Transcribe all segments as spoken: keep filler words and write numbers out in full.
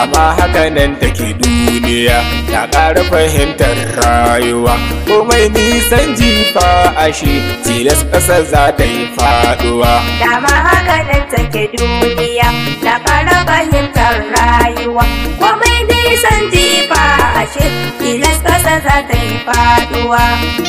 dama haka nan take duniya na ƙara fahimtar rayuwa komai nisan jifa ashe tilas ƙasa za ta yi faɗuwa. Dama haka nan take duniya na ƙara fahimtar rayuwa komai nisan jifa ashe tilas ƙasa za ta yi faɗuwa.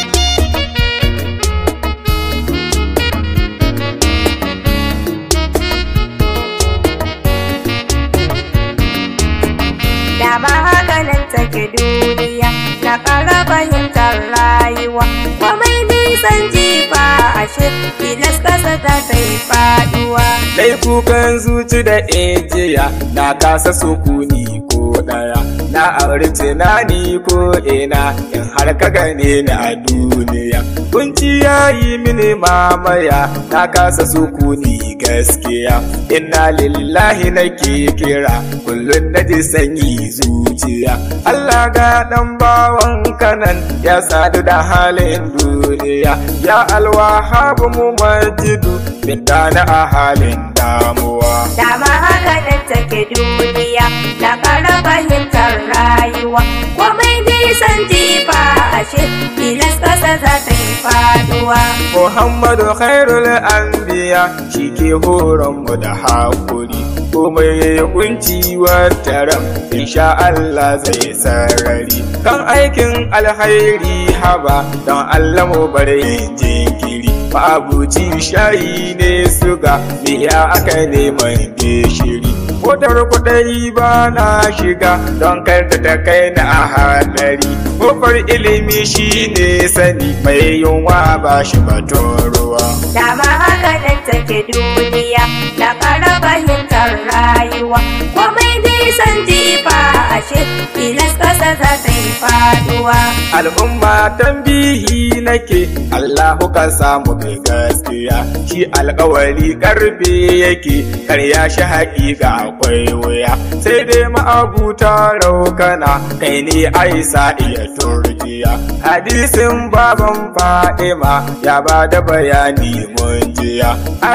Dama haka nan take duniya na ƙara fahimtar rayuwa komai nisan jifa ashe tilas ƙasa za ta yi faɗuwa. Dai kukan zuci da ejiya na kasa sukuni ko ɗaya na aure tunani ko ina in har ka gane ni a duniya kunci yayi mini mamaya na kasa sukuni gaskiya inna lillahi nake kira kullun naji sanyi zuciya Allah ga dan bawan kanan ya sadu da halin duniya ya alwahabu mu majidu bidana a halin damuwa. Dama haka nan take duniya na ƙara fahimtar rayuwa komai nisan jifa ashe tilas ƙasa za ta yi faɗuwa. Muhammadu khairul anbiya shi ke horon mu da haƙuri komai ya kunci wataran insha Allah zai sarari kan aikin alhairi haba don Allah mu bare jinkiri ma'abuci shayi ne suga miya aka neman gishiri motar kudai ba na shiga don kar da ta kai na a hadari kofar ilimi shi ne sani mai yunwa ba shi batun ruwa. Dama haka nan take duniya na ƙara fahimtar rayuwa komai nisan jifa ashe tilas ƙasa za ta yi faɗuwa. Al'umma tambihi nake Allahu ka samu kai gaskiya shi alƙawari karfe yake karya shi haƙiƙa akwai wuya sai dai ma'abuta raukana kai ne aisa iya turjiya hadisin baban Fadima ya ba da bayani mun jiya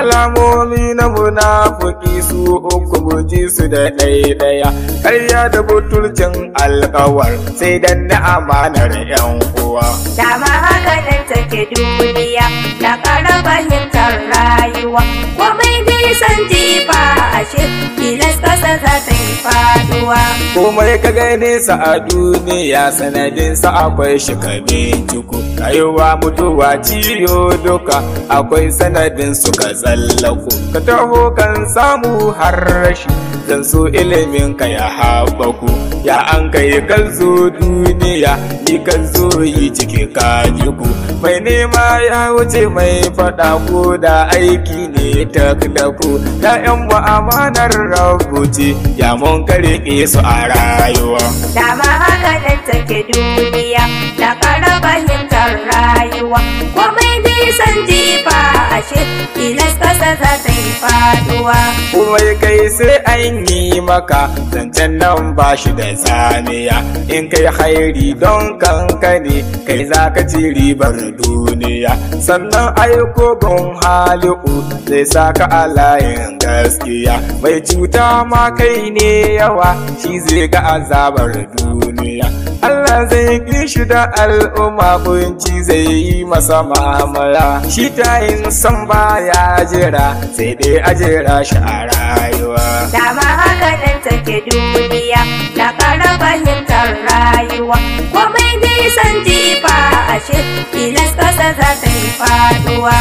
alamomi na munafiki su uku muji su da ɗaya karya da butulcin alƙawar sai dan na amanar yan uwa. Dama haka nan take duniya na ƙara fahimtar rayuwa komai nisan jifa ashe tilas ƙasa za ta yi faɗuwa. Komai ka gane sa a duniya sanadin sa akwai shi ka binciko rayuwa mutuwa ciyo duka akwai sanadin su ka tsallako ka taho kan samu har rashi zan so ilimin ka ya haɓaku ya an kai kan zo duniya ni kan zo yi ciki kajiku mai nema ya wuce mai faɗa ko da aiki ne ta dako ya yan amanar rabuce ya mun kare su a rayuwa. Dama haka nan take duniya na ƙara fahimtar rayuwa komai nisan jifa ashe tilas ƙasa za ta yi faɗuwa. Komai kai sai an yi maka zancen nan ba shi da tsamiya in kai hairi don kankane kai za ka ci ribar duniya sannan aiko gun haliku zai saka a layin gaskiya mai cuta ma kai ne yawa shi zai ga azabar duniya Allah zai ƙi shi da al'umma kunci zai yi masa mamala shi tayin san baya jira sai dai a jira shi a rayuwa. Dama haka nan take duniya na ƙara fahimtar rayuwa komai nisan jifa ashe tilas ƙasa za ta yi faɗuwa.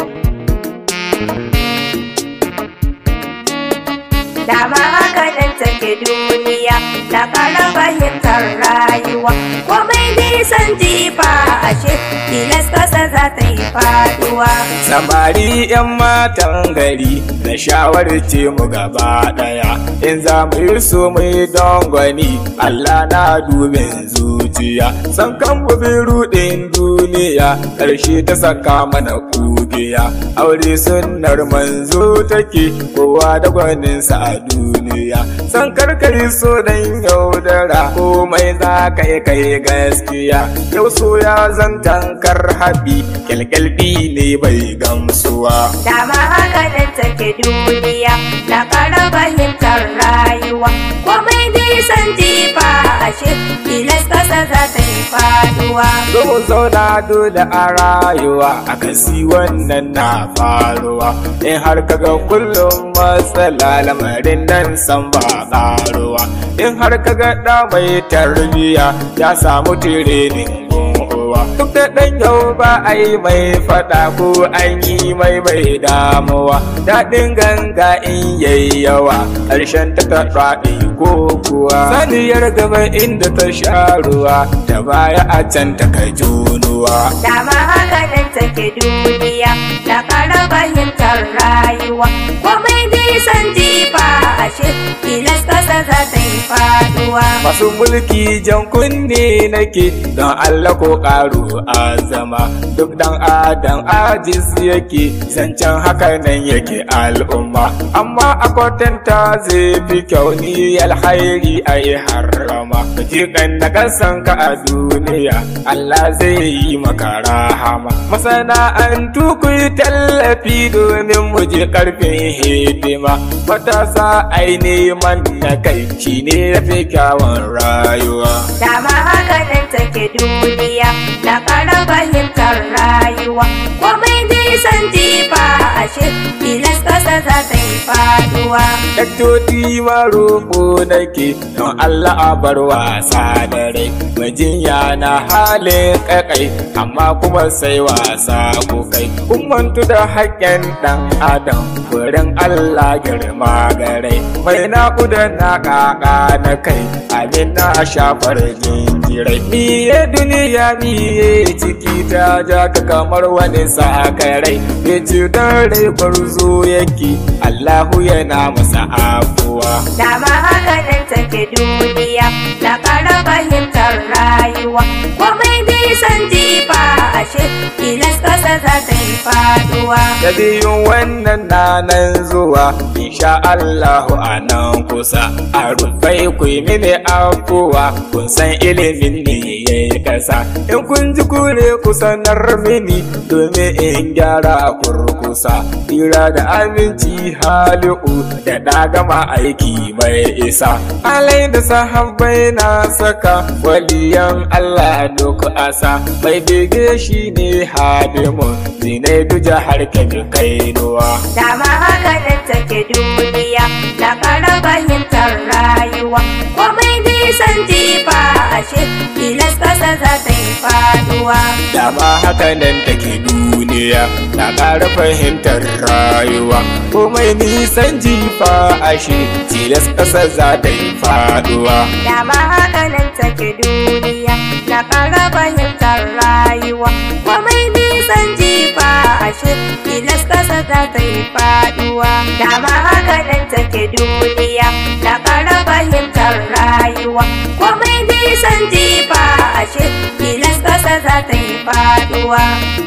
Dama haka nan take take duniya na ƙara fahimtar rayuwa komai nisan jifa ashe tilas ƙasa za ta yi faduwa. Samari 'yan matan gari na shawarce mu gaba ɗaya in za mu yi su mu yi dangwani Allah na dubin zuciya san kan bi ruɗin duniya ƙarshe ta saka mana kugiya aure sunnar manzo take kowa da gwaninsa a duniya san karkari so dan yaudara komai za ka yi kai gaskiya yau so ya zan tankar haɓi kyalkyalbi ne bai gamsuwa. Dama haka nan take duniya na ƙara fahimtar rayuwa komai nisan jifa ashe tilas ƙasa za ta yi faduwa. Zo zauna dole a rayuwa akasi wannan na faruwa in har kaga kullum matsala lamarin nan san ba ƙaruwa in har kaga ɗa mai tarbiya ya samu tirenin duk da ɗan yau ba a yi mai faɗa ko an yi mai mai damuwa daɗin ganga in yayi yawa ƙarshen ta ta faɗi ko kuwa saniyar gaba inda ta sha ruwa ta baya a can ta kai junuwa. Dama haka nan take duniya na ƙara fahimtar rayuwa komai nisan jifa ashe tilas ƙasa za ta yi faduwa. Masu mulki jan kunne nake don Allah ko ƙaru azama duk dan adam ajis yake zancen haka nan yake al'umma amma a kwatanta zai fi kyau ni alhairi a yi harama jikan na kasan ka a duniya Allah zai yi maka rahama masana'antu ku yi tallafi domin mu je karfin hidima matasa ai neman na kai shine yafi kyawun rayuwa. Dama haka nan take duniya na ƙara fahimtar rayuwa komai nisan jifa ashe tilas ƙasa za ta yi faduwa. Daktoti ma roƙo nake don Allah a bar wasa da rai majinya na halin ƙaƙai amma kuma sai wasa ko kai kun mantu da haƙƙin ɗan adam wurin Allah girma garai mai naƙuda na ƙaƙa na kai abin na shafar jinjirai miye duniya miye ciki ta ja ka kamar wani sakarai ya ce don rai barzo yake Allahu yana masa afuwa. Dama haka nan take duniya na ƙara fahimtar rayuwa komai nisan jifa ashe tilas ƙasa za ta yi faduwa. Da biyun wannan na nan zuwa insha Allahu a nan kusa a rufai ku yi mini afuwa kun san ilimin ne ya yi ƙasa in kun ji kure ku sanar mini domin in gyara kurkusa tira da aminci hali'u da ɗagama aiki mai isa alai da sahabbai na saka waliyan Allah duk asa mai bege shi ne hadimun zinai duja har kami kainuwa. Dama haka nan take duniya na ƙara fahimtar rayuwa komai nisan jifa ashe tilas ƙasa za ta yi faduwa. Dama haka nan take duniya na ƙara fahimtar rayuwa komai nisan jifa ashe tilas ƙasa za ta yi faduwa. Dama haka nan take duniya na ƙara fahimtar rayuwa komai nisan jifa ashe tilas ƙasa za ta yi faduwa. Dama haka nan take duniya na ƙara fahimtar rayuwa komai nisan jifa ashe tilas ƙasa za ta yi faduwa.